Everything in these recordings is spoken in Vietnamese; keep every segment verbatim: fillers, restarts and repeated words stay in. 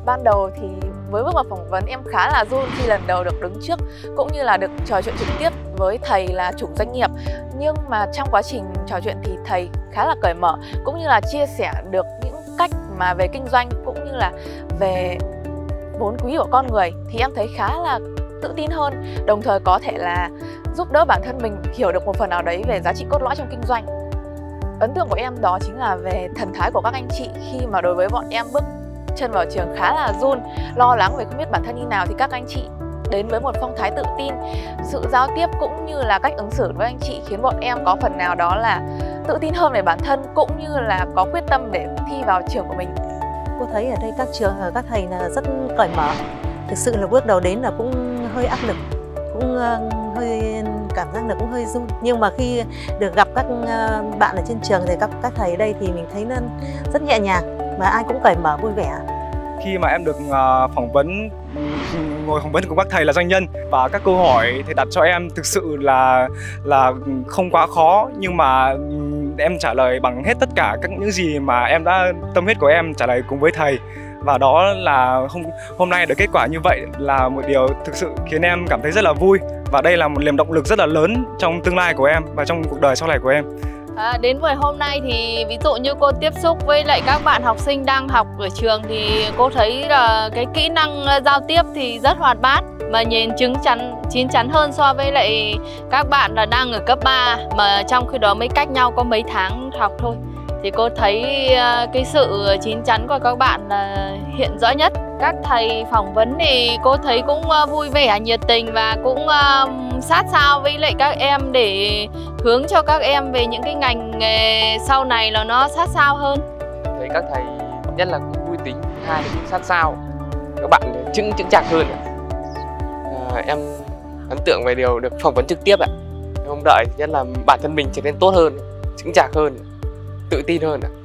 ban đầu thì với bước vào phỏng vấn em khá là run khi lần đầu được đứng trước cũng như là được trò chuyện trực tiếp với thầy là chủ doanh nghiệp. Nhưng mà trong quá trình trò chuyện thì thầy khá là cởi mở cũng như là chia sẻ được những cách mà về kinh doanh cũng như là về vốn quý của con người thì em thấy khá là tự tin hơn, đồng thời có thể là giúp đỡ bản thân mình hiểu được một phần nào đấy về giá trị cốt lõi trong kinh doanh. Ấn tượng của em đó chính là về thần thái của các anh chị khi mà đối với bọn em bước chân vào trường khá là run, lo lắng về không biết bản thân như nào thì các anh chị đến với một phong thái tự tin, sự giao tiếp cũng như là cách ứng xử với anh chị khiến bọn em có phần nào đó là tự tin hơn về bản thân cũng như là có quyết tâm để thi vào trường của mình. Cô thấy ở đây các trường, các thầy là rất cởi mở. Thực sự là bước đầu đến là cũng hơi áp lực, cũng hơi cảm giác là cũng hơi run. Nhưng mà khi được gặp các bạn ở trên trường thì các các thầy ở đây thì mình thấy nó rất nhẹ nhàng và ai cũng cởi mở vui vẻ. Khi mà em được phỏng vấn, ngồi phỏng vấn cùng các thầy là doanh nhân và các câu hỏi thầy đặt cho em thực sự là là không quá khó, nhưng mà em trả lời bằng hết tất cả các những gì mà em đã tâm huyết của em trả lời cùng với thầy. Và đó là hôm, hôm nay được kết quả như vậy là một điều thực sự khiến em cảm thấy rất là vui. Và đây là một niềm động lực rất là lớn trong tương lai của em và trong cuộc đời sau này của em. À, đến buổi hôm nay thì ví dụ như cô tiếp xúc với lại các bạn học sinh đang học ở trường thì cô thấy là cái kỹ năng giao tiếp thì rất hoạt bát mà nhìn chứng chắn chín chắn hơn so với lại các bạn là đang ở cấp ba mà trong khi đó mới cách nhau có mấy tháng học thôi. Thì cô thấy cái sự chín chắn của các bạn là hiện rõ nhất. Các thầy phỏng vấn thì cô thấy cũng vui vẻ, nhiệt tình và cũng sát sao với lại các em để hướng cho các em về những cái ngành nghề sau này là nó sát sao hơn. Thấy các thầy nhất là cũng vui tính, hai là cũng sát sao, các bạn chững chững chạc hơn. À, em ấn tượng về điều được phỏng vấn trực tiếp ạ. Em mong đợi nhất là bản thân mình trở nên tốt hơn, chững chạc hơn, tự tin hơn ạ.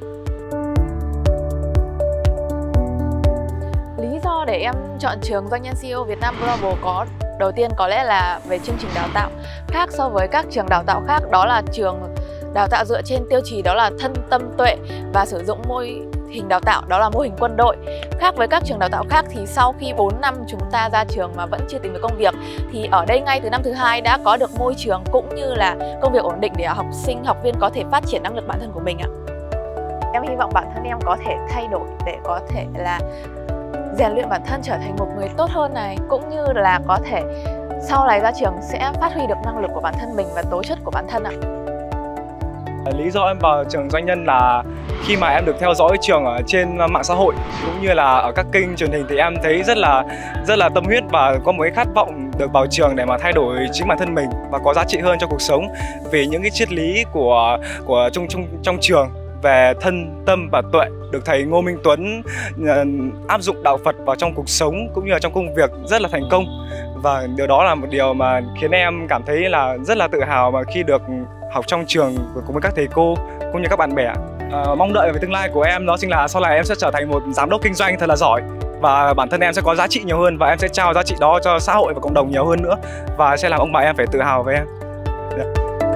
Lý do để em chọn trường Doanh nhân xê e ô Việt Nam Global có đầu tiên có lẽ là về chương trình đào tạo. Khác so với các trường đào tạo khác, đó là trường đào tạo dựa trên tiêu chí đó là thân tâm tuệ và sử dụng mô hình đào tạo đó là mô hình quân đội. Khác với các trường đào tạo khác thì sau khi bốn năm chúng ta ra trường mà vẫn chưa tìm được công việc thì ở đây ngay từ năm thứ hai đã có được môi trường cũng như là công việc ổn định để học sinh, học viên có thể phát triển năng lực bản thân của mình ạ. Em hy vọng bản thân em có thể thay đổi để có thể là rèn luyện bản thân trở thành một người tốt hơn này, cũng như là có thể sau này ra trường sẽ phát huy được năng lực của bản thân mình và tố chất của bản thân ạ. Lý do em vào trường doanh nhân là khi mà em được theo dõi trường ở trên mạng xã hội cũng như là ở các kênh truyền hình thì em thấy rất là rất là tâm huyết và có một cái khát vọng được vào trường để mà thay đổi chính bản thân mình và có giá trị hơn trong cuộc sống, vì những cái triết lý của của trong trong trong trường về thân tâm và tuệ được thầy Ngô Minh Tuấn uh, áp dụng đạo Phật vào trong cuộc sống cũng như là trong công việc rất là thành công. Và điều đó là một điều mà khiến em cảm thấy là rất là tự hào mà khi được học trong trường cùng với các thầy cô cũng như các bạn bè. Uh, mong đợi về tương lai của em đó chính là sau này em sẽ trở thành một giám đốc kinh doanh thật là giỏi và bản thân em sẽ có giá trị nhiều hơn và em sẽ trao giá trị đó cho xã hội và cộng đồng nhiều hơn nữa và sẽ làm ông bà em phải tự hào về em. Yeah.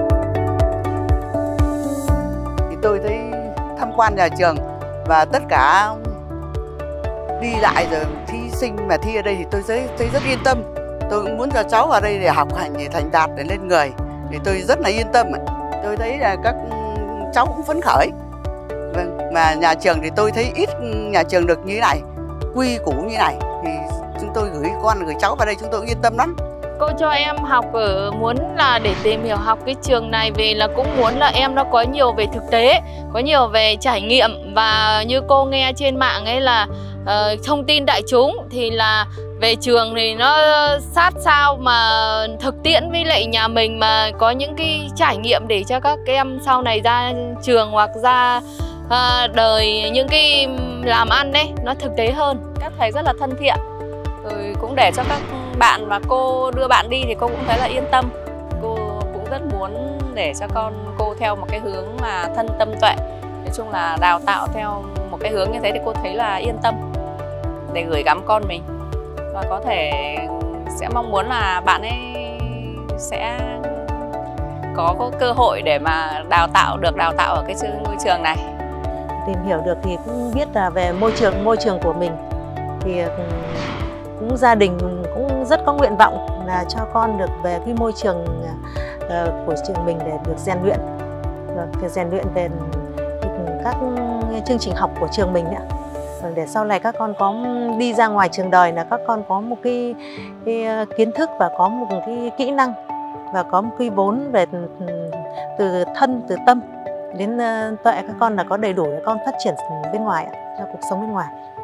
Thì tôi thấy tham quan nhà trường và tất cả đi lại rồi thí sinh mà thi ở đây thì tôi thấy, thấy rất yên tâm. Tôi cũng muốn cho cháu vào đây để học hành, để thành đạt, để lên người. Thì tôi rất là yên tâm. Tôi thấy là các cháu cũng phấn khởi. Vâng. Mà nhà trường thì tôi thấy ít nhà trường được như thế này, quy củ như này. Thì chúng tôi gửi con, gửi cháu vào đây chúng tôi cũng yên tâm lắm. Cô cho em học ở muốn là để tìm hiểu học cái trường này về là cũng muốn là em nó có nhiều về thực tế, có nhiều về trải nghiệm và như cô nghe trên mạng ấy là uh, thông tin đại chúng thì là về trường thì nó sát sao mà thực tiễn với lại nhà mình mà có những cái trải nghiệm để cho các em sau này ra trường hoặc ra uh, đời những cái làm ăn đấy nó thực tế hơn. Các thầy rất là thân thiện rồi cũng để cho các bạn và cô đưa bạn đi thì cô cũng thấy là yên tâm. Cô cũng rất muốn để cho con cô theo một cái hướng mà thân tâm tuệ. Nói chung là đào tạo theo một cái hướng như thế thì cô thấy là yên tâm để gửi gắm con mình. Và có thể sẽ mong muốn là bạn ấy sẽ có, có cơ hội để mà đào tạo được đào tạo ở cái ngôi trường này. Tìm hiểu được thì cũng biết là về môi trường môi trường của mình thì cũng gia đình cũng rất có nguyện vọng là cho con được về cái môi trường uh, của trường mình để được rèn luyện, được rèn luyện về các chương trình học của trường mình nữa, để sau này các con có đi ra ngoài trường đời là các con có một cái, cái kiến thức và có một cái kỹ năng và có một cái vốn về từ thân từ tâm đến tuệ, các con là có đầy đủ để con phát triển bên ngoài, cho cuộc sống bên ngoài.